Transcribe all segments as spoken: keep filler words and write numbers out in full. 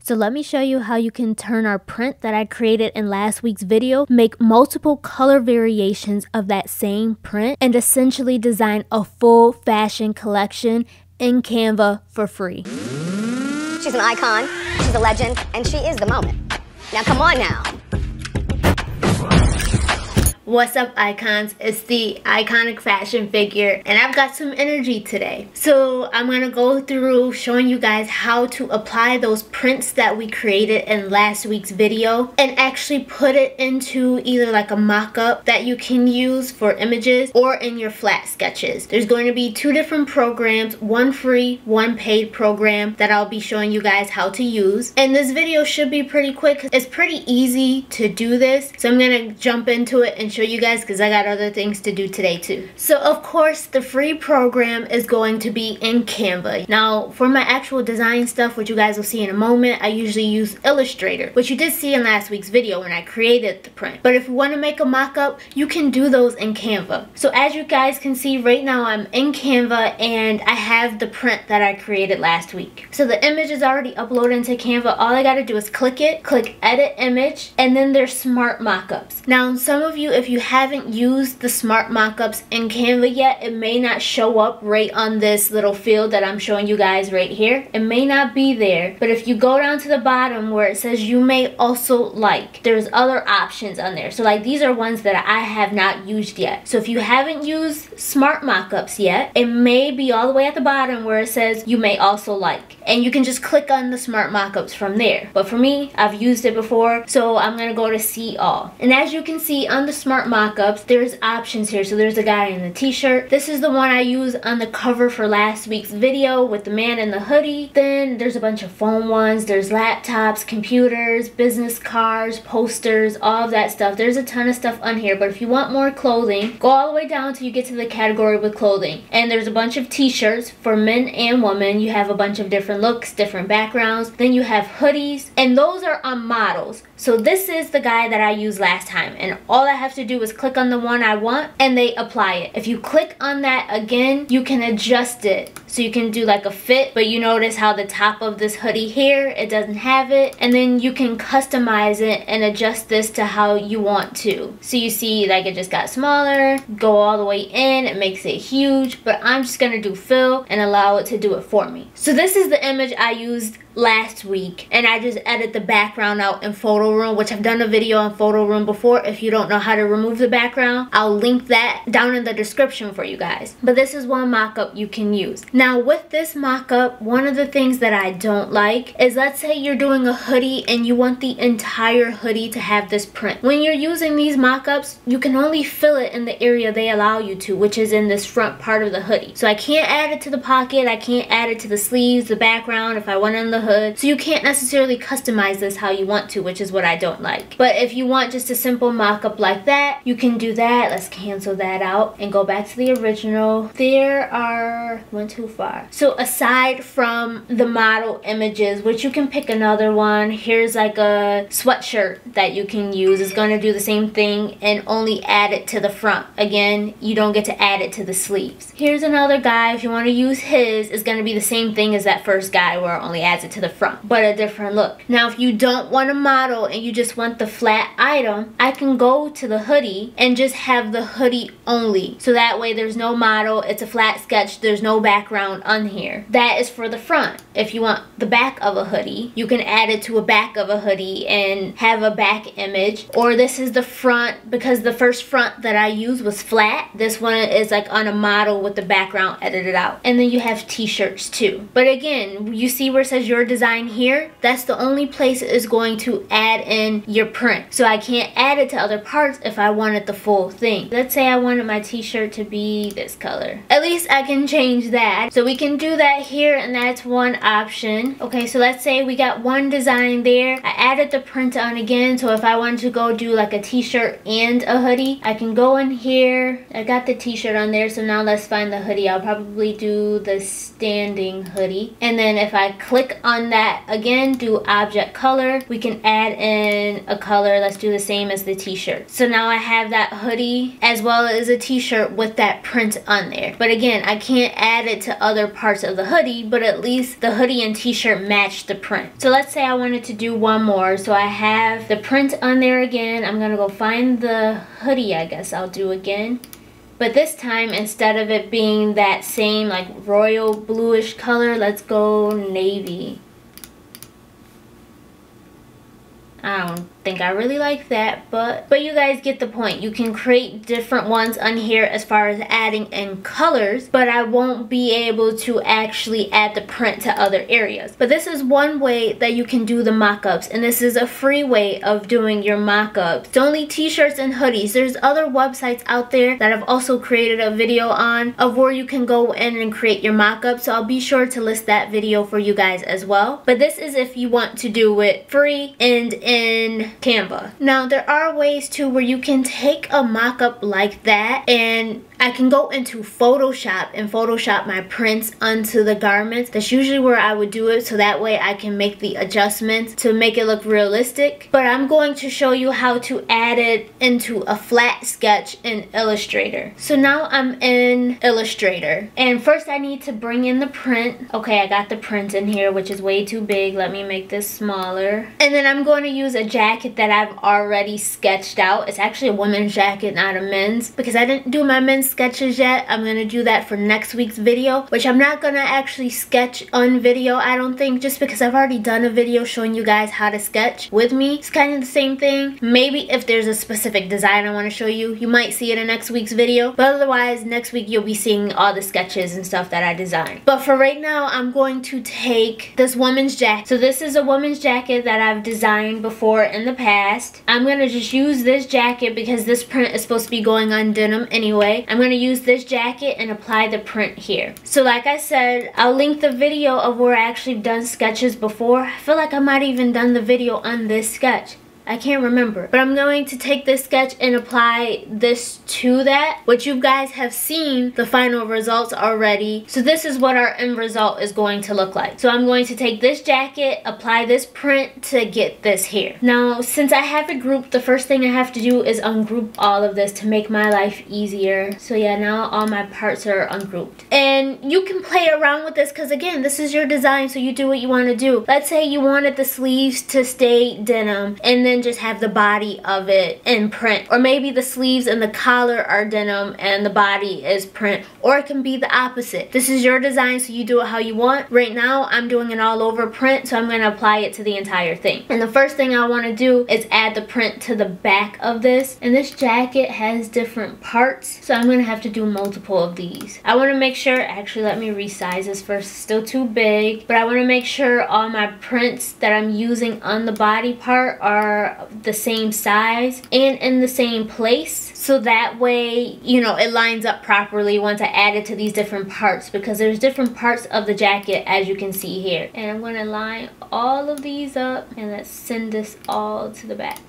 So let me show you how you can turn our print that I created in last week's video, make multiple color variations of that same print, and essentially design a full fashion collection in Canva for free. She's an icon, she's a legend, and she is the moment. Now come on now. What's up, icons? It's the iconic fashion figure, and I've got some energy today. So I'm gonna go through showing you guys how to apply those prints that we created in last week's video and actually put it into either like a mock-up that you can use for images or in your flat sketches. There's going to be two different programs, one free, one paid program that I'll be showing you guys how to use. And this video should be pretty quick. It's pretty easy to do this, so I'm gonna jump into it and show you guys because I got other things to do today too. So of course the free program is going to be in Canva. Now for my actual design stuff, which you guys will see in a moment, I usually use Illustrator, which you did see in last week's video when I created the print. But if you want to make a mock-up, you can do those in Canva. So as you guys can see right now, I'm in Canva and I have the print that I created last week. So the image is already uploaded into Canva. All I got to do is click it, click edit image, and then there's smart mockups. Now some of you, if you haven't used the smart mockups in Canva yet, it may not show up right on this little field that I'm showing you guys right here. It may not be there, but if you go down to the bottom where it says you may also like, there's other options on there. So like these are ones that I have not used yet. So if you haven't used smart mockups yet, it may be all the way at the bottom where it says you may also like, and you can just click on the smart mockups from there. But for me, I've used it before, so I'm gonna go to see all. And as you can see on the smart mockups, there's options here. So there's a guy in the t-shirt. This is the one I used on the cover for last week's video with the man in the hoodie. Then there's a bunch of phone ones. There's laptops, computers, business cards, posters, all of that stuff. There's a ton of stuff on here, but if you want more clothing, go all the way down till you get to the category with clothing. And there's a bunch of t-shirts for men and women. You have a bunch of different looks, different backgrounds. Then you have hoodies, and those are on models. So this is the guy that I used last time, and all I have to do is click on the one I want and they apply it. If you click on that again, you can adjust it. So you can do like a fit, but you notice how the top of this hoodie here, it doesn't have it. And then you can customize it and adjust this to how you want to. So you see like it just got smaller, go all the way in, it makes it huge, but I'm just gonna do fill and allow it to do it for me. So this is the image I used last week, and I just edit the background out in Photo Room, which I've done a video on Photo Room before. If you don't know how to remove the background, I'll link that down in the description for you guys. But this is one mock-up you can use. Now with this mock-up, one of the things that I don't like is, let's say you're doing a hoodie and you want the entire hoodie to have this print. When you're using these mock-ups, you can only fill it in the area they allow you to, which is in this front part of the hoodie. So I can't add it to the pocket, I can't add it to the sleeves, the background, if I want in the hood. So you can't necessarily customize this how you want to, which is what I don't like. But if you want just a simple mock-up like that, you can do that. Let's cancel that out and go back to the original. There are, went too far. So aside from the model images, which you can pick another one, here's like a sweatshirt that you can use. It's going to do the same thing and only add it to the front. Again, you don't get to add it to the sleeves. Here's another guy. If you want to use his, it's going to be the same thing as that first guy where it only adds it to the front, but a different look. Now if you don't want a model and you just want the flat item, I can go to the hoodie and just have the hoodie only. So that way there's no model, it's a flat sketch, there's no background on here. That is for the front. If you want the back of a hoodie, you can add it to a back of a hoodie and have a back image. Or this is the front, because the first front that I used was flat. This one is like on a model with the background edited out. And then you have t-shirts too. But again, you see where it says your design here? That's the only place it is going to add in your print. So I can't add it to other parts if I wanted the full thing. Let's say I wanted my t-shirt to be this color. At least I can change that. So we can do that here, and that's one option. Okay, so let's say we got one design there. I added the print on again, so if I wanted to go do like a t-shirt and a hoodie, I can go in here. I got the t-shirt on there, so now let's find the hoodie. I'll probably do the standing hoodie. And then if I click on that, again, do object color. We can add in a color. Let's do the same as the t-shirt. So now I have that hoodie as well as a t-shirt with that print on there. But again, I can't add it to other parts of the hoodie, but at least the hoodie and t-shirt match the print. So let's say I wanted to do one more. So I have the print on there again. I'm gonna go find the hoodie, I guess I'll do again. But this time, instead of it being that same like royal bluish color, let's go navy. I don't think I really like that, but but you guys get the point. You can create different ones on here as far as adding in colors, but I won't be able to actually add the print to other areas. But this is one way that you can do the mock-ups, and this is a free way of doing your mock-ups. It's only t-shirts and hoodies. There's other websites out there that I've also created a video on of where you can go in and create your mock-ups, so I'll be sure to list that video for you guys as well. But this is if you want to do it free and in Canva. Now there are ways too where you can take a mock-up like that, and I can go into Photoshop and Photoshop my prints onto the garments. That's usually where I would do it, so that way I can make the adjustments to make it look realistic. But I'm going to show you how to add it into a flat sketch in Illustrator. So now I'm in Illustrator, and first I need to bring in the print. Okay, I got the print in here, which is way too big. Let me make this smaller. And then I'm going to use a jacket that I've already sketched out. It's actually a women's jacket, not a men's, because I didn't do my men's sketches yet. I'm gonna do that for next week's video, which I'm not gonna actually sketch on video, I don't think, just because I've already done a video showing you guys how to sketch with me. It's kind of the same thing. Maybe if there's a specific design I want to show you, you might see it in next week's video, but otherwise next week you'll be seeing all the sketches and stuff that I designed. But for right now, I'm going to take this woman's jacket. So this is a woman's jacket that I've designed before in the past. I'm gonna just use this jacket because this print is supposed to be going on denim anyway. I'm going to use this jacket and apply the print here. So like I said, I'll link the video of where I actually done sketches before. I feel like I might have even done the video on this sketch. I can't remember. But I'm going to take this sketch and apply this to that, which you guys have seen the final results already. So this is what our end result is going to look like. So I'm going to take this jacket, apply this print to get this here. Now, since I have it grouped, the first thing I have to do is ungroup all of this to make my life easier. So yeah, now all my parts are ungrouped. And you can play around with this because again, this is your design, so you do what you want to do. Let's say you wanted the sleeves to stay denim, and then just have the body of it in print, or maybe the sleeves and the collar are denim and the body is print, or it can be the opposite. This is your design, so you do it how you want. Right now I'm doing it all over print, so I'm going to apply it to the entire thing. And the first thing I want to do is add the print to the back of this, and this jacket has different parts, so I'm going to have to do multiple of these. I want to make sure, actually let me resize this first, it's still too big, but I want to make sure all my prints that I'm using on the body part are the same size and in the same place, so that way, you know, it lines up properly once I add it to these different parts, because there's different parts of the jacket as you can see here. And I'm going to line all of these up, and let's send this all to the back.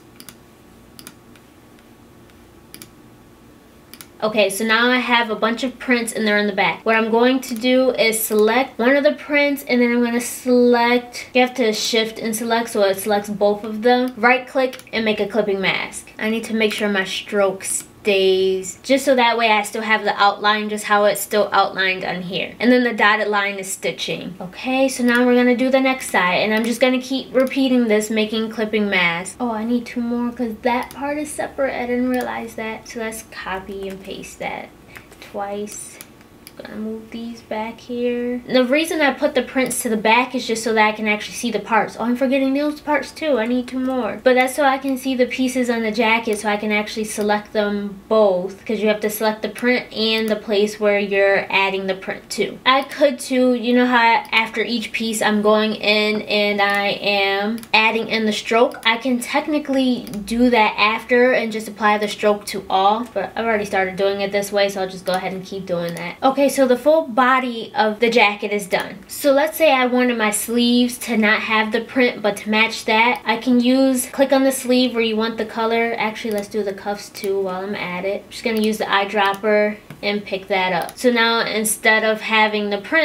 Okay, so now I have a bunch of prints and they're in the back. What I'm going to do is select one of the prints, and then I'm going to select, you have to shift and select so it selects both of them. Right click and make a clipping mask. I need to make sure my stroke stays, just so that way I still have the outline just how it's still outlined on here. And then the dotted line is stitching. Okay, so now we're going to do the next side, and I'm just going to keep repeating this, making clipping masks. Oh, I need two more because that part is separate. I didn't realize that. So let's copy and paste that twice. Gonna move these back here. The reason I put the prints to the back is just so that I can actually see the parts. Oh, I'm forgetting those parts too. I need two more. But that's so I can see the pieces on the jacket, so I can actually select them both, because you have to select the print and the place where you're adding the print to. I could too, you know how after each piece I'm going in and I am adding in the stroke. I can technically do that after and just apply the stroke to all, but I've already started doing it this way, so I'll just go ahead and keep doing that. Okay. Okay, so the full body of the jacket is done. So let's say I wanted my sleeves to not have the print, but to match that, I can use, click on the sleeve where you want the color. Actually, let's do the cuffs too while I'm at it. I'm just gonna use the eyedropper and pick that up. So now instead of having the print,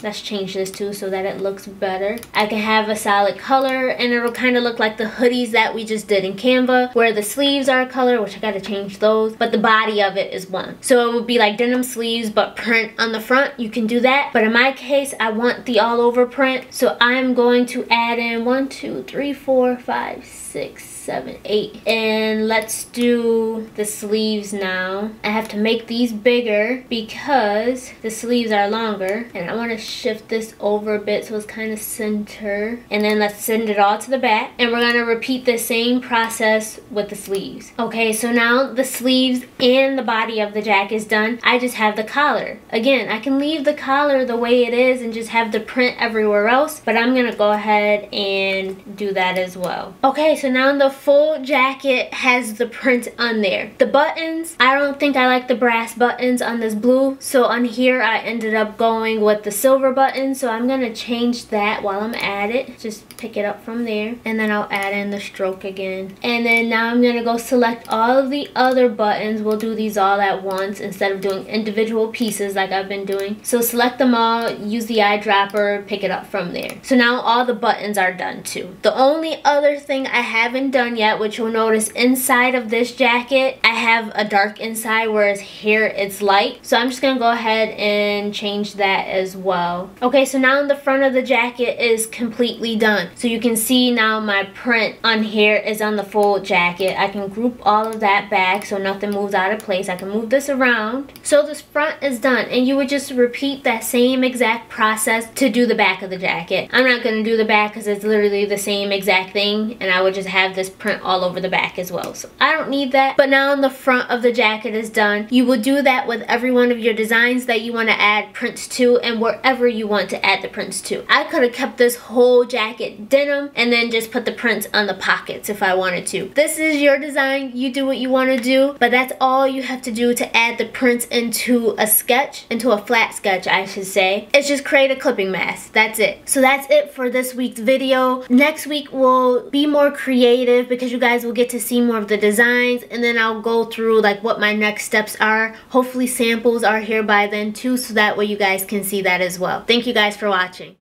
let's change this too so that it looks better. I can have a solid color and it'll kind of look like the hoodies that we just did in Canva, where the sleeves are a color, which I gotta change those, but the body of it is one. So it would be like denim sleeves but print on the front. You can do that, but in my case I want the all over print, so I'm going to add in one, two, three, four, five, six, seven, eight, and let's do the sleeves now. I have to make these bigger because the sleeves are longer, and I want to shift this over a bit so it's kind of center, and then let's send it all to the back, and we're going to repeat the same process with the sleeves. Okay, so now the sleeves and the body of the jacket is done. I just have the collar. Again, I can leave the collar the way it is and just have the print everywhere else, but I'm gonna go ahead and do that as well. Okay, so now the full jacket has the print on there. The buttons, I don't think I like the brass buttons on this blue, so on here I ended up going with the silver button, so I'm gonna change that while I'm at it. Just pick it up from there, and then I'll add in the stroke again. And then now I'm gonna go select all of the other buttons. We'll do these all at once instead of doing individual pieces like I've been doing. So select them all, use the eyedropper, pick it up from there. So now all the buttons are done too. The only other thing I haven't done yet, which you'll notice inside of this jacket, I have a dark inside, whereas here it's light. So I'm just gonna go ahead and change that as well. Okay, so now the front of the jacket is completely done. So you can see now my print on here is on the full jacket. I can group all of that back so nothing moves out of place. I can move this around. So this front is done, and you would just repeat that same exact process to do the back of the jacket. I'm not gonna do the back because it's literally the same exact thing, and I would just have this print all over the back as well. So I don't need that. But now the front of the jacket is done. You will do that with every one of your designs that you want to add prints to, and wherever you want to add the prints to. I could have kept this whole jacket denim and then just put the prints on the pockets if I wanted to. This is your design. You do what you want to do, but that's all you have to do to add the prints into a sketch, into a flat sketch I should say. It's just create a clipping mask. That's it. So that's it for this week's video. Next week will be more creative because you guys will get to see more of the designs, and then I'll go through like what my next steps are. Hopefully samples are here by then too, so that way you guys can see that as well. Thank you guys for watching.